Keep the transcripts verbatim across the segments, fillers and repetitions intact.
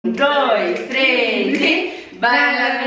dois, três e... Vai lá,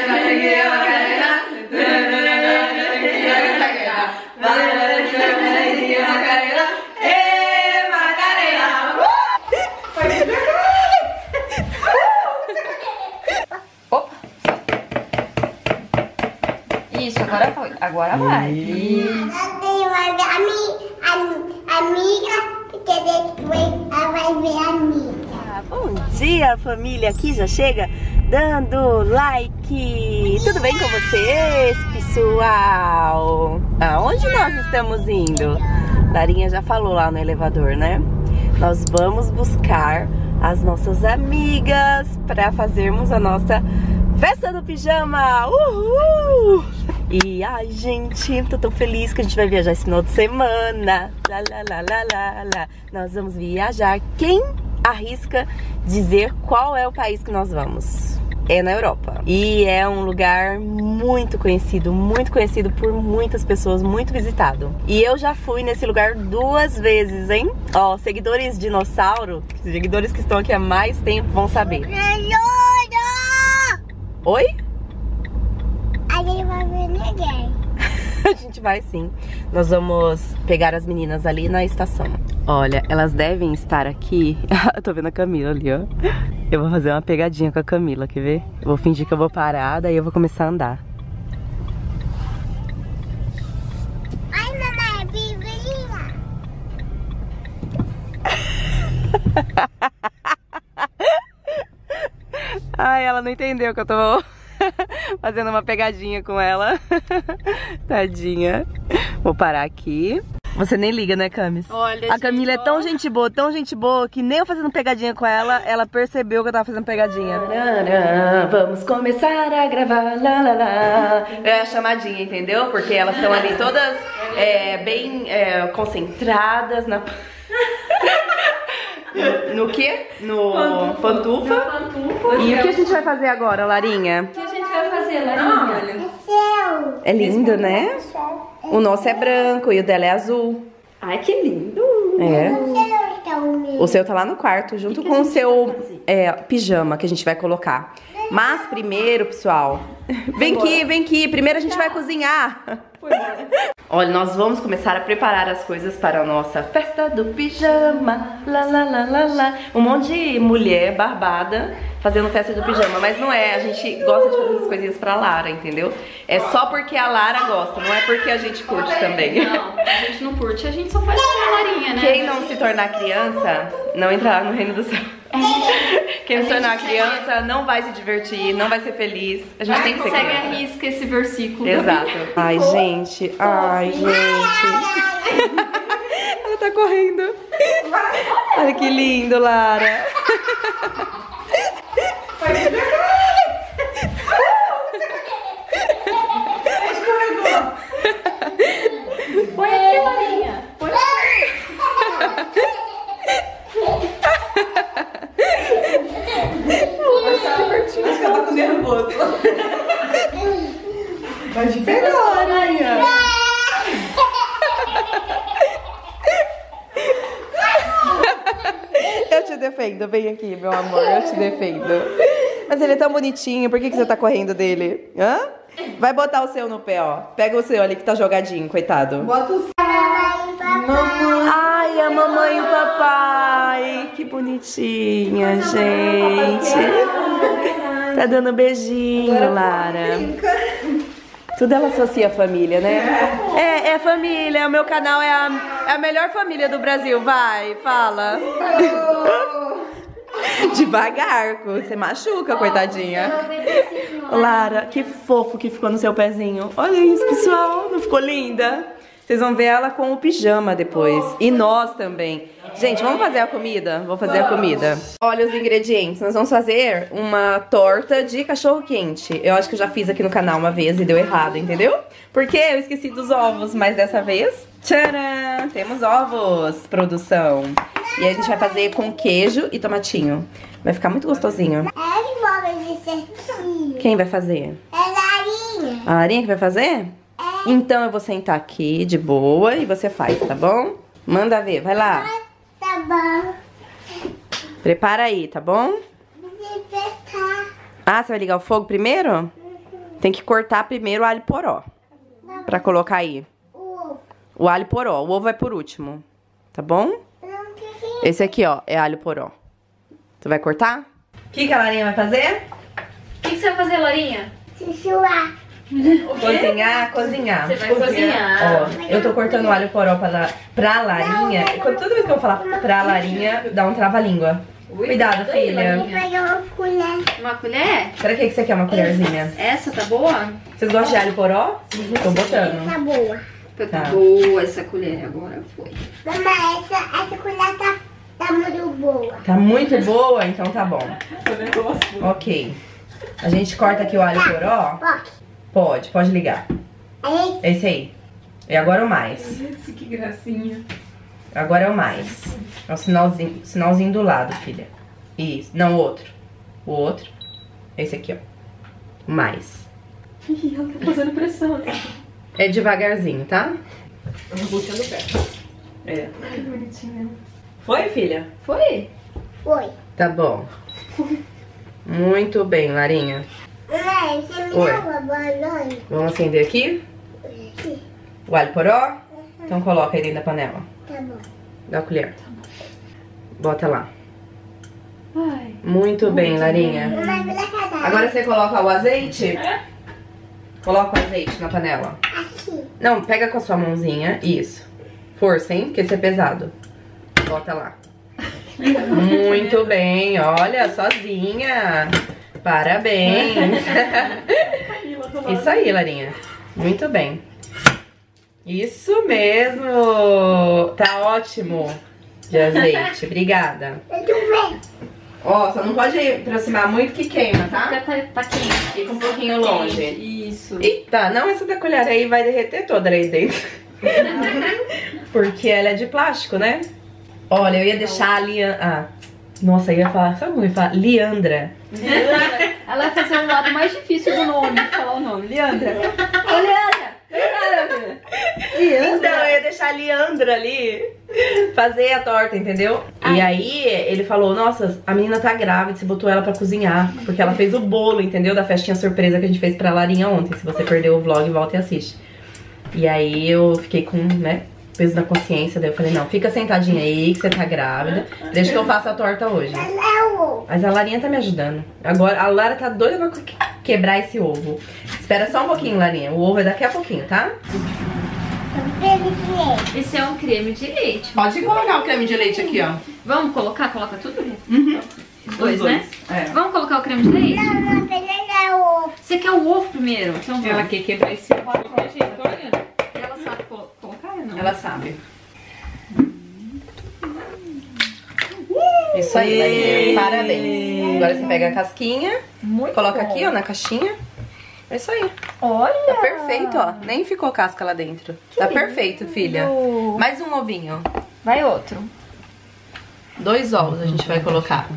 isso, agora foi. Agora vai. Isso. Eu tenho uma amiga, porque depois ela vai ver a amiga. Ah, bom dia, família. Aqui já chega dando like. Tudo bem com vocês, pessoal? Aonde nós estamos indo? Larinha já falou lá no elevador, né? Nós vamos buscar as nossas amigas para fazermos a nossa festa do pijama! Uhul! E ai, gente, tô tão feliz que a gente vai viajar esse final de semana. Lá, lá, lá, lá, lá, lá. Nós vamos viajar. Quem arrisca dizer qual é o país que nós vamos? É na Europa. E é um lugar muito conhecido, muito conhecido por muitas pessoas, muito visitado. E eu já fui nesse lugar duas vezes, hein? Ó, seguidores dinossauro, seguidores que estão aqui há mais tempo vão saber. Oi? A gente vai ver ninguém. A gente vai sim. Nós vamos pegar as meninas ali na estação. Olha, elas devem estar aqui. Eu tô vendo a Camila ali, ó. Eu vou fazer uma pegadinha com a Camila, quer ver? Eu vou fingir que eu vou parar, daí eu vou começar a andar. Ai, mamãe, é biblinha. Ai, ela não entendeu que eu tô fazendo uma pegadinha com ela. Tadinha. Vou parar aqui. Você nem liga, né, Camis? Olha, a Camila gente, é tão gente boa, tão gente boa, que nem eu fazendo pegadinha com ela, ela percebeu que eu tava fazendo pegadinha. Vamos começar a gravar, lá, lá, lá. É a chamadinha, entendeu? Porque elas estão ali todas é, bem é, concentradas na... No quê? No pantufa. No pantufa. E o que a gente vai fazer agora, Larinha? O que a gente vai fazer, Larinha? É seu. É lindo, né? O nosso é branco e o dela é azul. Ai, que lindo. É. O seu está o O seu tá lá no quarto, junto com o seu é, pijama que a gente vai colocar. Mas primeiro, pessoal, vem aqui, vem aqui. Primeiro a gente vai cozinhar. Olha, nós vamos começar a preparar as coisas para a nossa festa do pijama. Lá, lá, lá, lá, lá. Um monte de mulher barbada fazendo festa do pijama, mas não é. A gente gosta de fazer essas coisinhas pra Lara, entendeu? É só porque a Lara gosta, não é porque a gente curte também. Não, a gente não curte, a gente só faz com a Larinha, né? Quem não se tornar criança, não entrará no reino do céu. Quem se tornar criança não vai se divertir, não vai ser feliz. A gente tem que ser segue criança. a risca esse versículo. Exato. Ai, gente. Ai, gente. Ela tá correndo. Olha que lindo, Lara. Põe aqui, Larinha. Põe Vai de pegar, Larinha. Eu te defendo, vem aqui, meu amor, eu te defendo. Mas ele é tão bonitinho, por que, que você tá correndo dele? Hã? Vai botar o seu no pé, ó. Pega o seu ali que tá jogadinho, coitado. Bota o Mamãe. Ai, a mamãe e o papai. Que bonitinha, gente. Tá dando beijinho, Lara. Tudo ela associa a família, né? É, é família. O meu canal é a, é a melhor família do Brasil. Vai, fala. Devagar, você machuca, coitadinha. Lara, que fofo que ficou no seu pezinho. Olha isso, pessoal. Não ficou linda? Vocês vão ver ela com o pijama depois. E nós também. Gente, vamos fazer a comida? Vou fazer a comida. Olha os ingredientes. Nós vamos fazer uma torta de cachorro quente. Eu acho que eu já fiz aqui no canal uma vez e deu errado, entendeu? Porque eu esqueci dos ovos, mas dessa vez... Tcharam! Temos ovos, produção. E a gente vai fazer com queijo e tomatinho. Vai ficar muito gostosinho. É de bola de certinho. Quem vai fazer? É Larinha. A Larinha que vai fazer? É. Então eu vou sentar aqui de boa e você faz, tá bom? Manda ver, vai lá. Tá bom. Prepara aí, tá bom? Você Ah, você vai ligar o fogo primeiro? Tem que cortar primeiro o alho poró. Pra colocar aí. O alho poró. O ovo vai por último. Tá bom? Esse aqui, ó, é alho poró. Você vai cortar? O que, que a Larinha vai fazer? O que, que você vai fazer, Larinha? Sussurrar. Cozinhar, cozinhar. Você vai cozinhar. Ó, eu tô cortando o alho poró pra, pra Larinha. E quando, toda vez que eu falar pra Larinha, dá um trava-língua. Cuidado, filha. Vou pegar uma colher. Uma colher? Pra que, que você quer uma colherzinha? Essa tá boa? Vocês gostam de alho poró? Tô botando. Tá boa. Tá, Tá. boa essa colher, agora foi. Mamãe, essa, essa colher tá, tá muito boa. Tá muito boa? Então tá bom. Ok. A gente corta aqui o alho poró. Pode. Pode, pode ligar. Aí, Esse aí. E agora o mais. Que gracinha. Agora é o mais. É o sinalzinho, sinalzinho do lado, filha. Isso. Não, o outro. O outro. Esse aqui, ó. O mais. Ih, ela tá fazendo pressão. É devagarzinho, tá? Eu vou botando o pé. É. Que bonitinha. Foi, filha? Foi? foi. Tá bom. Muito bem, Larinha. Mamãe, você me Oi. dá uma banana? Vamos acender aqui o alho poró. Então coloca aí dentro da panela. Tá bom. Dá a colher. Bota lá. Ai. Muito bem, Larinha. Mamãe, me dá cada. Agora você coloca o azeite. Coloca o azeite na panela. Aqui. Não, pega com a sua mãozinha. Isso. Força, hein? Porque esse é pesado. Bota lá. Muito bem. Olha, sozinha. Parabéns. Isso aí, Larinha. Muito bem. Isso mesmo. Tá ótimo de azeite. Obrigada. Deixa eu ver. Ó, só não pode aproximar muito que queima, tá? Tá, tá, tá quente. Fica um pouquinho longe. Isso. Eita, não, essa da colher aí vai derreter toda aí dentro. Porque ela é de plástico, né? Olha, eu ia deixar a Lian... Ah, nossa, eu ia falar... Sabe como eu ia falar? Liandra. Ela vai fazer o lado mais difícil do nome. Falar o nome. Leandra. Ô, Leandra. Leandra. Então, eu ia deixar a Liandra ali fazer a torta, entendeu? E aí, ele falou, nossa, a menina tá grávida, você botou ela pra cozinhar. Porque ela fez o bolo, entendeu? Da festinha surpresa que a gente fez pra Larinha ontem. Se você perdeu o vlog, volta e assiste. E aí, eu fiquei com, né, peso na consciência. Daí eu falei, não, fica sentadinha aí, que você tá grávida. Deixa que eu faça a torta hoje. Não. Mas a Larinha tá me ajudando. Agora, a Lara tá doida pra que- quebrar esse ovo. Espera só um pouquinho, Larinha. O ovo é daqui a pouquinho, tá? Esse é um creme de leite. Pode colocar o creme de leite aqui, ó. Vamos colocar? Coloca tudo? Uhum. Os dois, né? É. Vamos colocar o creme de leite? Não, não, não. Você quer o ovo primeiro? Então vamos. Ela quer quebrar esse ovo de qualquer jeito, tô olhando. Ela sabe colo- colocar ou não? Ela sabe. Isso aí, Larinha. Parabéns. Agora você pega a casquinha, Muito coloca bom. aqui, ó, na caixinha. É isso aí. Olha! Tá perfeito, ó. Nem ficou casca lá dentro. Tá perfeito, filha. Mais um ovinho. Vai outro. Dois ovos a gente vai colocar.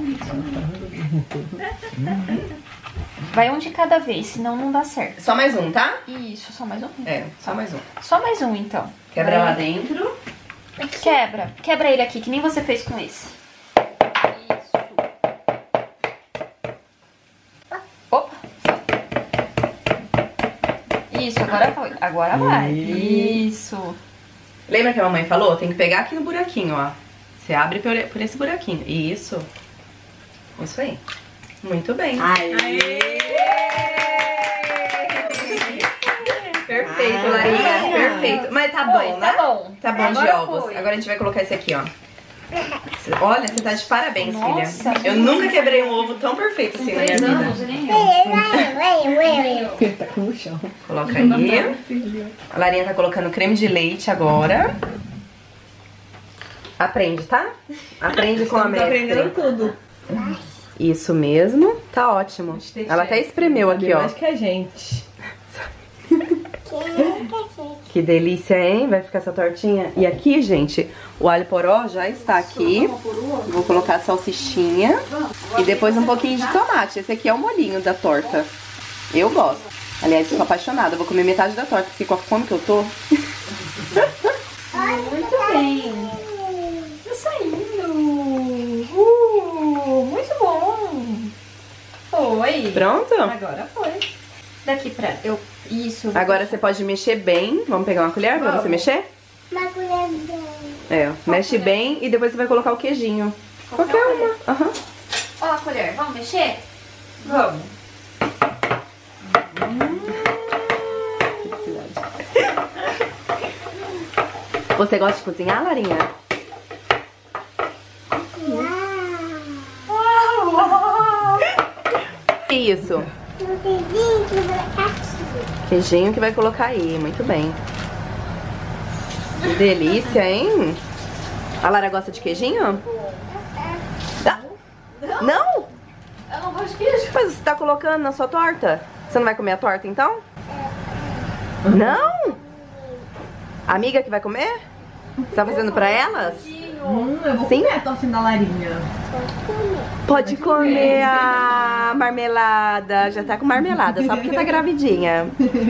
Vai um de cada vez, senão não dá certo. Só mais um, tá? Isso, só mais um. É, só mais um. Só mais um, então. Quebra Vai. lá dentro. Quebra. Quebra ele aqui, que nem você fez com esse. Isso. Opa. Isso, agora foi. Agora vai. Isso. Lembra que a mamãe falou? Tem que pegar aqui no buraquinho, ó. Você abre por, por esse buraquinho. Isso. Isso aí. Muito bem. Perfeito, Larinha. Perfeito. Mas tá bom, Foi, né? tá bom. Tá bom de Agora ovos. foi. Agora a gente vai colocar esse aqui, ó. Olha, você tá de parabéns, Nossa, filha. Eu nunca quebrei um ovo tão perfeito assim na minha Três vida. anos, nem eu. Tá no chão. Coloca aí. A Larinha tá colocando creme de leite agora. Aprende, tá? Aprende com a Tá mestre. aprendendo tudo. Isso mesmo. Tá ótimo. Ela até espremeu aqui, ó. Mais que a gente. Que delícia, hein? Vai ficar essa tortinha. E aqui, gente, o alho poró já está aqui. Vou colocar a salsichinha. E depois um pouquinho de tomate. Esse aqui é o molhinho da torta. Eu gosto. Aliás, eu sou apaixonada. Vou comer metade da torta, porque com a fome que eu tô. Muito bem. Tá saindo. Uh, muito bom. Foi? Pronto? Agora foi. Daqui pra... Eu... Isso. Agora você pode mexer bem. Vamos pegar uma colher pra Vamos. você mexer? Uma colher bem. É, mexe bem e depois você vai colocar o queijinho. Qualquer Qualquer uma. Aham. Ó a colher, vamos mexer? Vamos. Você gosta de cozinhar, Larinha? Que isso? Um beijinho que vai ficar aqui. Queijinho que vai colocar aí, muito bem. Que delícia, hein? A Lara gosta de queijinho? Dá. Não? Eu não gosto de queijo. Mas você tá colocando na sua torta? Você não vai comer a torta, então? Não? A amiga que vai comer? Você tá fazendo pra elas? Hum, eu vou Sim? comer a tortinha da Larinha. Pode comer a marmelada. Já tá com marmelada, só porque tá gravidinha.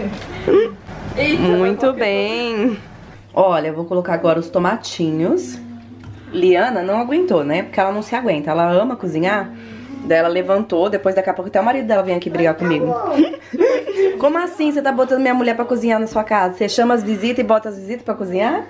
Muito bem. Olha, eu vou colocar agora os tomatinhos. Liana não aguentou, né? Porque ela não se aguenta. Ela ama cozinhar. Daí ela levantou. Depois daqui a pouco até o marido dela vem aqui brigar comigo. Como assim você tá botando minha mulher pra cozinhar na sua casa? Você chama as visitas e bota as visitas pra cozinhar?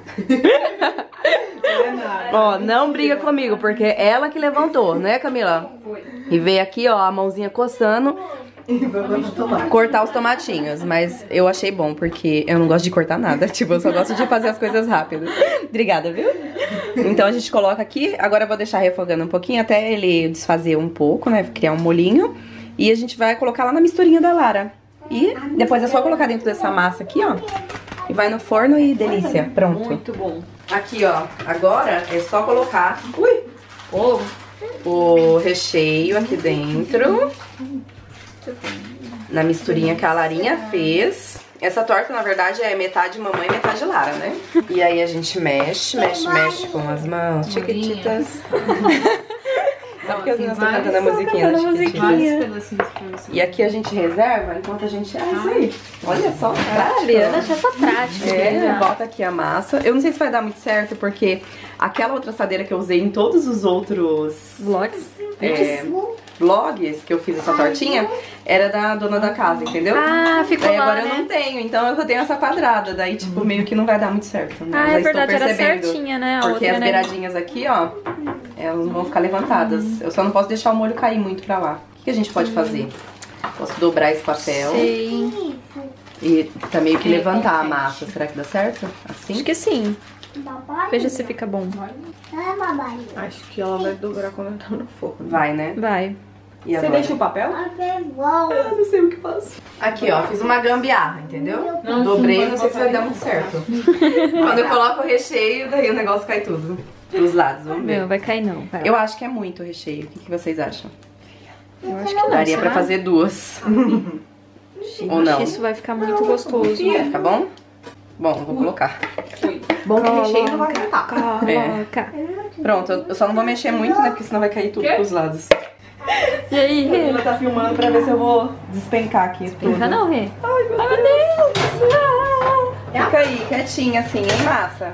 Ó, não briga comigo, porque é ela que levantou, né, Camila? E veio aqui, ó, a mãozinha coçando, cortar os tomatinhos. Mas eu achei bom, porque eu não gosto de cortar nada. Tipo, eu só gosto de fazer as coisas rápido. Obrigada, viu? Então a gente coloca aqui. Agora eu vou deixar refogando um pouquinho, até ele desfazer um pouco, né, criar um molinho. E a gente vai colocar lá na misturinha da Lara. E depois é só colocar dentro dessa massa aqui, ó. E vai no forno e delícia, pronto. Muito bom. Aqui, ó, agora é só colocar ui, o, o recheio aqui dentro. Na misturinha que a Larinha fez. Essa torta, na verdade, é metade mamãe e metade Lara, né? E aí a gente mexe, mexe, mexe com as mãos chiquititas. Só porque as meninas estão cantando a musiquinha das chiquititas. E aqui a gente reserva enquanto a gente... Ah, isso aí. Olha só, prática. Liana achou essa prática. É, bota aqui a massa. Eu não sei se vai dar muito certo, porque aquela outra assadeira que eu usei em todos os outros Vlogs. é, vlogs que eu fiz essa tortinha, era da dona da casa, entendeu? Ah, ficou Daí lá, agora né? eu não tenho, então eu tenho essa quadrada. Daí, tipo, meio que não vai dar muito certo. Né? Ah, Já é estou verdade, era percebendo, certinha, né? A Porque outra, as né? beiradinhas aqui, ó, elas não vão ficar levantadas. Eu só não posso deixar o molho cair muito pra lá. O que, que a gente pode fazer? Posso dobrar esse papel Sim. e tá meio que levantar a massa. Será que dá certo? Assim? Acho que sim. Babai. Veja se fica bom. Ah, babai. Acho que ela vai dobrar quando tá no forno. Vai, né? Vai. E Você agora? deixa o papel? Babai, bom. Eu não sei o que faço. Aqui, ó, fiz uma gambiarra, entendeu? Não, Dobrei, sim, não sei se vai dar muito certo. Quando eu coloco o recheio, daí o negócio cai tudo pros lados, vamos ver. Não, vai cair não. Vai. Eu acho que é muito recheio. O que, que vocês acham? Eu acho que não. Daria será? pra fazer duas. Ou não? Acho que isso vai ficar muito gostoso. Vai ficar bom? Bom, eu vou colocar. Bom que o recheio não vai cantar. Coloca. Pronto, eu só não vou mexer muito, né? Porque senão vai cair tudo pros lados. E aí, Rê? Ela tá filmando pra ver se eu vou despencar aqui tudo. Fica não, Rê? Ai, meu Ai, meu Deus. Deus. Fica aí, quietinha assim, hein, massa?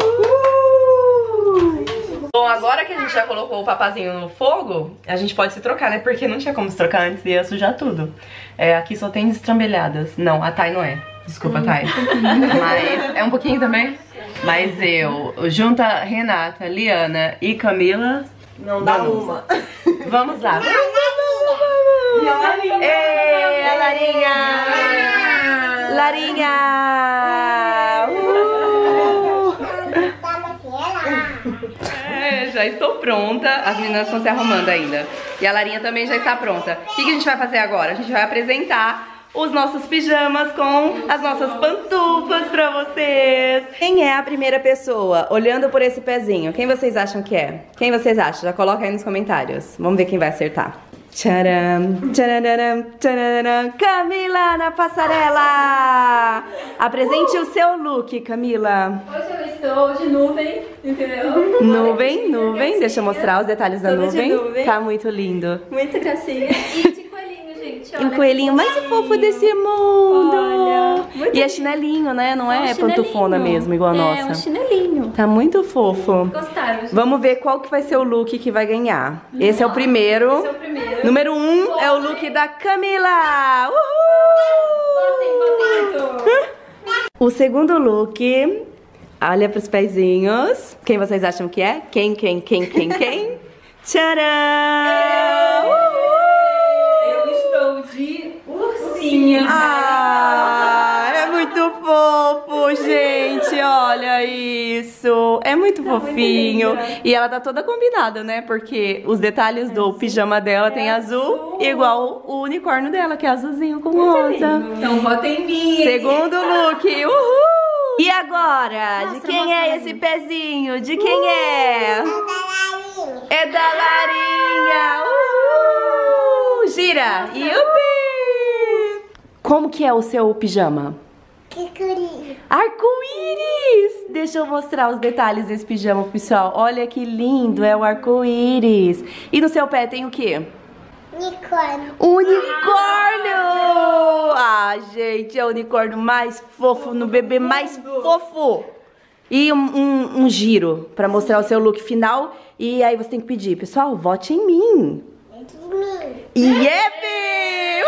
Uhul. Bom, agora que a gente já colocou o papazinho no fogo, a gente pode se trocar, né? Porque não tinha como se trocar antes, ia sujar tudo. É, aqui só tem estrambelhadas. Não, a Thay não é. Desculpa, Thay. Mas é um pouquinho também. Mas eu, junto a Renata, Liana e Camila... Não dá Vamos. uma. Vamos lá. E a Larinha? Ê, a Larinha! Larinha! Uh! Tá na tela. É, já estou pronta. As meninas estão se arrumando ainda. E a Larinha também já está pronta. O que, que a gente vai fazer agora? A gente vai apresentar os nossos pijamas com as nossas pantufas pra vocês. Quem é a primeira pessoa olhando por esse pezinho? Quem vocês acham que é? Quem vocês acham? Já coloca aí nos comentários. Vamos ver quem vai acertar. Tcharam, tchararam, tchararam. Camila na passarela! Apresente o seu look, Camila. Hoje eu estou de nuvem, entendeu? Nuvem, nuvem. Deixa eu mostrar os detalhes da Toda de nuvem. nuvem. Tá muito lindo. Muito gracinha. E de coelhinho, gente. E Olha o coelhinho mais fofo desse mundo. Olha, muito E é chinelinho, né? Não é, um chinelinho. pantufona mesmo, igual a É, nossa. um chinelinho. Tá muito fofo. Gostaram, gente? Vamos ver qual que vai ser o look que vai ganhar. Esse é o primeiro. Esse é o primeiro. Número um é o look da Camila. Uhul! Votem, votem, O segundo look, olha pros pezinhos. Quem vocês acham que é? Quem, quem, quem, quem, quem? Tcharam! Eu estou de ursinha. Ah, é muito fofo, gente. Olha isso. É muito fofinho. E ela tá toda combinada, né? Porque os detalhes do pijama dela tem azul, igual o unicórnio dela, que é azulzinho com rosa. Então votem em mim. Segundo look, uhul! E agora? De quem é esse pezinho? De quem é? É da Larinha! Uhul! Gira! Yupi! Como que é o seu pijama? Arco-íris! Deixa eu mostrar os detalhes desse pijama, pessoal. Olha que lindo, é o arco-íris. E no seu pé tem o quê? Unicórnio. Unicórnio! Ah, gente, é o unicórnio mais fofo, no bebê mais fofo. E um, um, um giro pra mostrar o seu look final. E aí você tem que pedir, pessoal, vote em mim. Yep!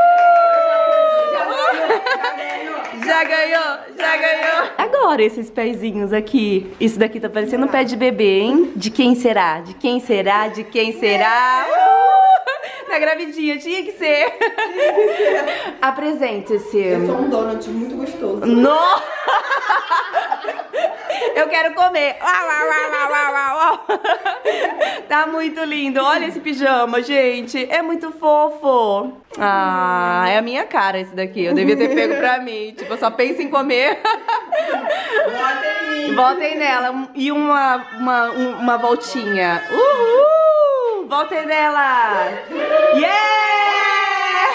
Uhul! Já ganhou, já ganhou. Agora esses pezinhos aqui. Isso daqui tá parecendo um pé de bebê, hein? De quem será? De quem será? De quem será? Uhul! Na gravidinha, tinha que ser. Apresente-se. Eu sou um donut muito gostoso. Nossa! Eu quero comer. Uau, uau, uau, uau, uau, uau. Tá muito lindo. Olha esse pijama, gente. É muito fofo. Ah, é a minha cara esse daqui. Eu devia ter pego pra mim. Tipo, eu só penso em comer. Votem em mim. Voltem nela. E uma, uma, uma voltinha. Uhul! Voltem nela. Yeah!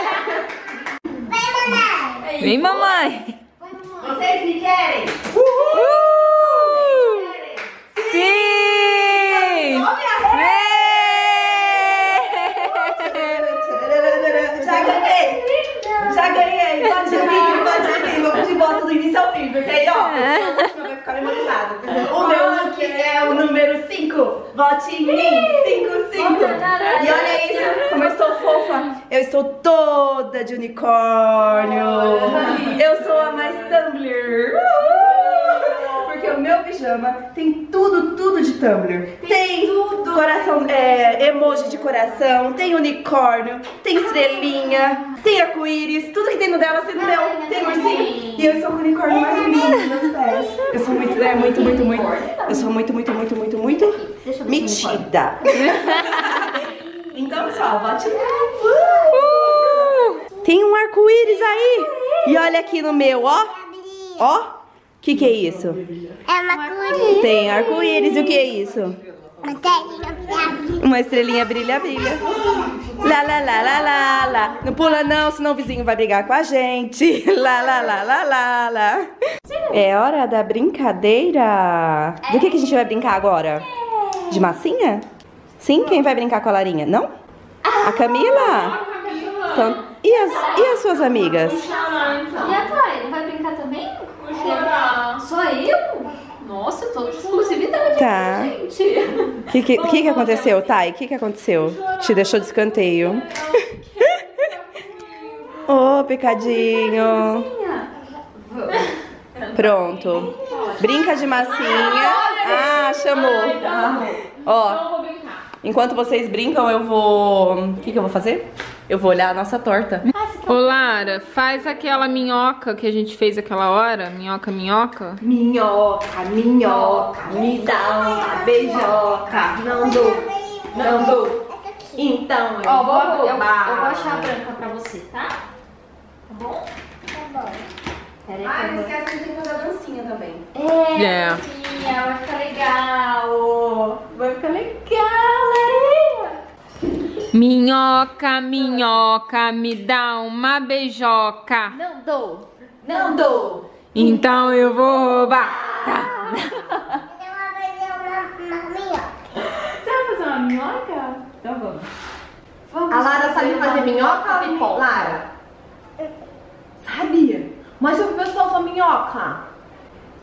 Vem, mamãe. Vocês me querem? Uhul! Sim! Já ganhei! Já ganhei! Pode vir, pode vir. Vamos de volta do início ao fim, porque aí, ó, vai ficar memorizado. O meu look é o número cinco. Vote em mim! cinco, cinco. E olha isso, como eu estou fofa. Eu estou toda de unicórnio. Eu sou a mais Tumblr. Porque o meu pijama tem tudo, tudo de Tumblr. Tem tudo. Coração, é, emoji de coração, tem unicórnio, tem estrelinha, tem arco-íris, tudo que tem no dela, assim no meu, tem ursinho. E eu sou o unicórnio mais lindo dos meus pés. Eu sou muito, é, muito, muito, muito. Eu sou muito, muito, muito, muito, muito metida. Então, pessoal, vote uh! Tem um arco-íris aí. E olha aqui no meu, ó. Ó. O que que é isso? É uma corinha. Tem arco-íris. E o que é isso? Uma telinha brilhante. Uma estrelinha brilha, brilha. Lá, lá, lá, lá, lá, lá. Não pula não, senão o vizinho vai brigar com a gente. Lá, lá, lá, lá, lá, lá. É hora da brincadeira. Do que que a gente vai brincar agora? De massinha? Sim? Quem vai brincar com a Larinha? Não? A Camila? Então, e, as, e as suas amigas? E a Thay, vai brincar também? Só eu? Nossa, toda exclusividade, Tá. gente. O que, que, que que aconteceu, Thay? O que que aconteceu? Te deixou de escanteio. Ô, oh, pecadinho. Pronto. Brinca de massinha. Ah, chamou. Ó, enquanto vocês brincam, eu vou... O que que eu vou fazer? Eu vou olhar a nossa torta. Ô Lara, faz aquela minhoca que a gente fez aquela hora. Minhoca, minhoca. Minhoca, minhoca, me dá uma beijoca. Não dou, não dou. Então eu Ó, vou vou, eu, eu roubar. vou achar a branca pra você, tá? Tá bom? Tá bom. Peraí, Ah, que eu não vou... esquece de fazer a dancinha também. É, É. Larinha, vai ficar legal. Vai ficar legal, Larinha. Minhoca, minhoca, me dá uma beijoca. Não dou. Não dou. Então eu vou roubar. Tá. Eu vou fazer uma, uma minhoca. Você vai fazer uma minhoca? Então vamos. Vamos A Lara sabe fazer minhoca? pipoca. Lara? Sabia. Mas o pessoal sua minhoca.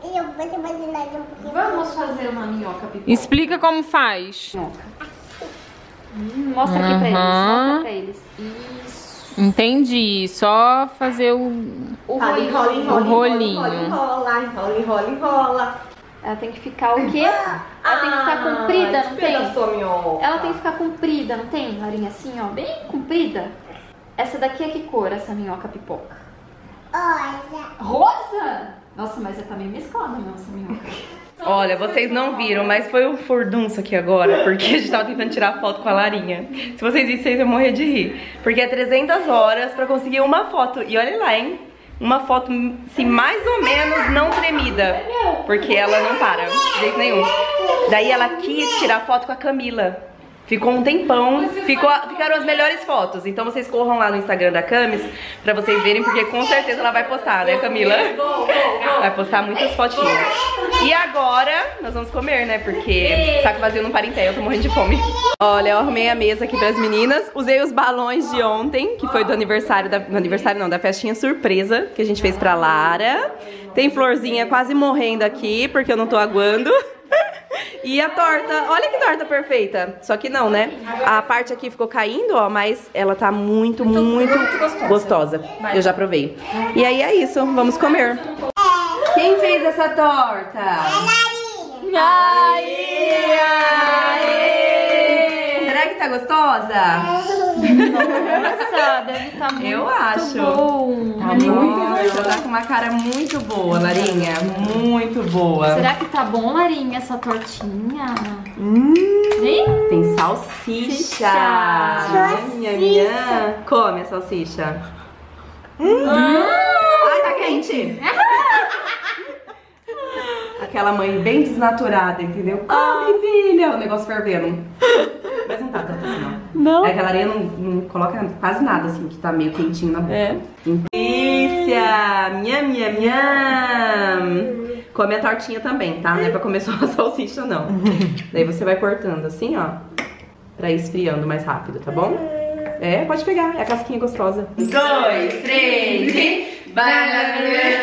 Eu vou te imaginar um pouquinho. Vamos fazer uma minhoca pipoca. Explica como faz. Hum, mostra aqui pra eles, Aham. mostra pra eles. Isso. Entendi. Só fazer o... O Enrola, rolinho. enrola, enrola, O rolinho. enrola, enrola, enrola, enrola, enrola. Ela tem que ficar o quê? Ela tem que ficar comprida, não tem? Ela tem que ficar comprida, não tem, Larinha? Assim, ó, bem comprida. Essa daqui é que cor, essa minhoca pipoca? Olha. Rosa? Nossa, mas você tá meio mesclada, não, essa minhoca. Olha, vocês não viram, mas foi um furdunço aqui agora, porque a gente tava tentando tirar foto com a Larinha. Se vocês vissem, vocês iam morrer de rir. Porque é trezentas horas pra conseguir uma foto. E olha lá, hein? Uma foto, assim, mais ou menos não tremida. Porque ela não para, de jeito nenhum. Daí ela quis tirar foto com a Camila. Ficou um tempão, ficou, ficaram as melhores fotos. Então vocês corram lá no Instagram da Camis pra vocês verem, porque com certeza ela vai postar, né, Camila? Vai postar muitas fotinhas. E agora nós vamos comer, né? Porque saco vazio não para em pé, eu tô morrendo de fome. Olha, eu arrumei a mesa aqui pras meninas. Usei os balões de ontem, que foi do aniversário, da, do aniversário não, da festinha surpresa que a gente fez pra Lara. Tem florzinha quase morrendo aqui, porque eu não tô aguando. E a torta, olha que torta perfeita. Só que não, né? A parte aqui ficou caindo, ó, mas ela tá muito, muito gostosa. Eu já provei. E aí é isso, vamos comer. Quem fez essa torta? Larinha! Será que tá gostosa? Nossa, deve estar muito Eu acho. bom. Tá muito, tá com uma cara muito boa, Larinha. Muito boa. Será que tá bom, Larinha, essa tortinha? Hum, Hein? tem salsicha. Salsicha. Minha, minha. Come a salsicha. Hum. Ai, tá quente. Aquela mãe bem desnaturada, entendeu? Come, filha. O negócio fervendo. Mas não tá tanto assim, não. Não. É que a Larinha não, não coloca quase nada, assim, que tá meio quentinho na boca. É. Delícia! Minha, minha, minha. Come a tortinha também, tá? Não é pra comer só a salsicha, não. Daí você vai cortando assim, ó. Pra ir esfriando mais rápido, tá bom? É, pode pegar. É a casquinha gostosa. Um, dois, três e... Vai lá,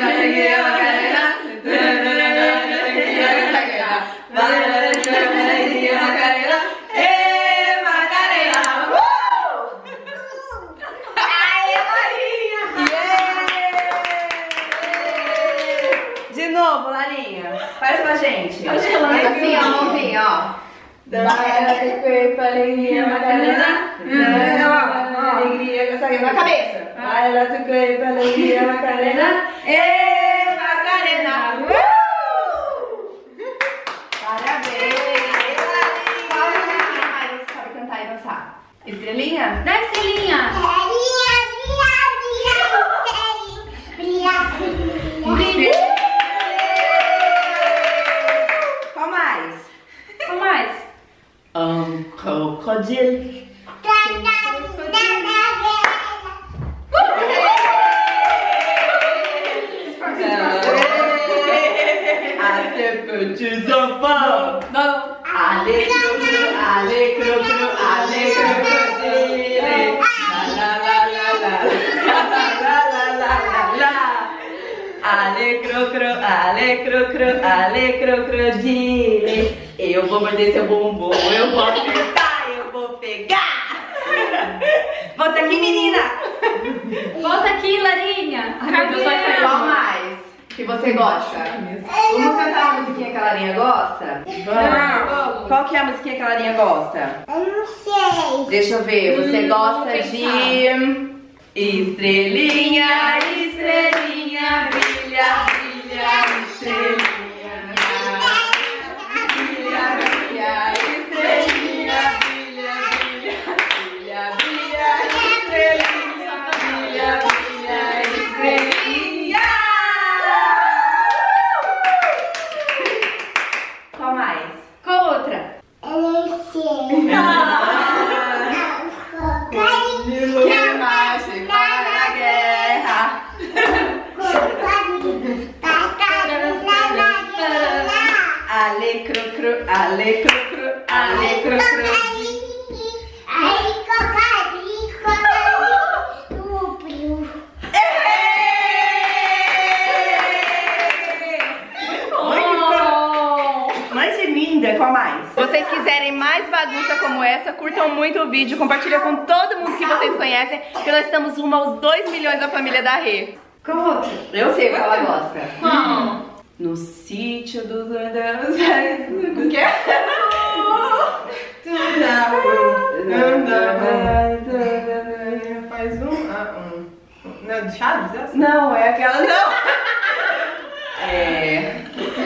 de novo, Larinha. Faz com a gente. Assim, ó, mãozinha, ó. Alegria, Macarena. Alegria, na cabeça. Vai lá, tu creio, alegria, Macarena. Ê, Macarena. Parabéns. Larinha. Você sabe cantar e dançar. Estrelinha? Dá estrelinha. Qual mais? Qual mais? Um crocodilo. Até peitos ao pão. Não. Ale crocro, ale crocro, ale crocodile. La la la la la la la la la. Ale crocro, ale crocro, ale crocodile. Eu vou morder seu bumbum, eu vou apertar, eu vou pegar. Volta aqui, menina. Volta aqui, Larinha. Ai, meu Deus, vai cair. Qual mais que você gosta? Vamos cantar uma musiquinha que a Larinha gosta? Vamos. Qual que é a musiquinha que a Larinha gosta? Eu não sei. Deixa eu ver, você Hum, gosta vamos de... Estrelinha, estrelinha, brilha, brilha, estrelinha. Brilha, brilha, estrelinha, brilha, brilha, brilha, brilha, estrelinha, brilha, brilha, estrelinha. Qual mais? Qual outra? Eu não sei. Que marche para a guerra. Ale crocro, ale crocro, ale crocro. mais bagunça como essa, curtam muito o vídeo, compartilha com todo mundo que vocês conhecem, porque nós estamos rumo aos dois milhões da família da Rê. Qual outra? Eu sei qual ela gosta. Qual? No sítio dos andanos. O que é? Faz um. Ah, um. Não, de Chaves? Essa? Não, é aquela não. É.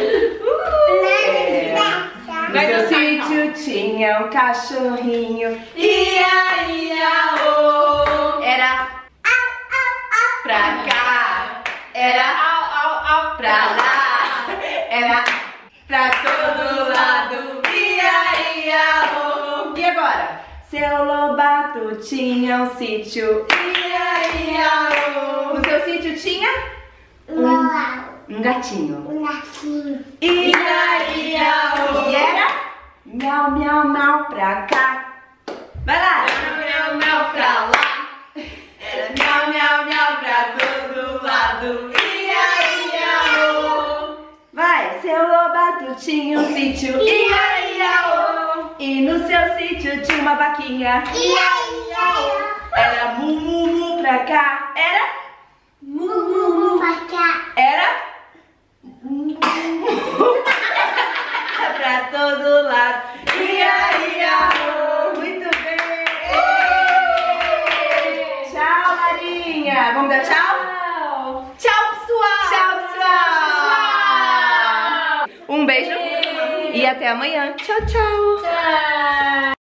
é. No seu sítio tinha um cachorrinho. Ia, ia, oh. Era pra cá. Era au, au, au, pra lá. Era pra todo lado. Ia, ia, oh. E agora? Seu Lobato tinha um sítio. Ia, ia, oh. No seu sítio tinha Uau. um gatinho. Um latinho. Ia, ia, oh. E era miau, miau, miau pra cá. Vai lá. Miau, miau, miau pra lá. Era miau, miau, miau pra todo lado. Ia, ia, oh. Vai, seu Lobato tinha um sítio. Ia, ia, oh. E no seu sítio tinha uma vaquinha. Ia, ia, Era mu, mu, mu pra cá. Era mu, mu, mu pra cá. Era pra todo lado. Ia, ia, oh. Muito bem. Tchau, Larinha. Vamos dar tchau? Tchau, pessoal. Tchau, pessoal. Um beijo e até amanhã. Tchau, tchau. Tchau.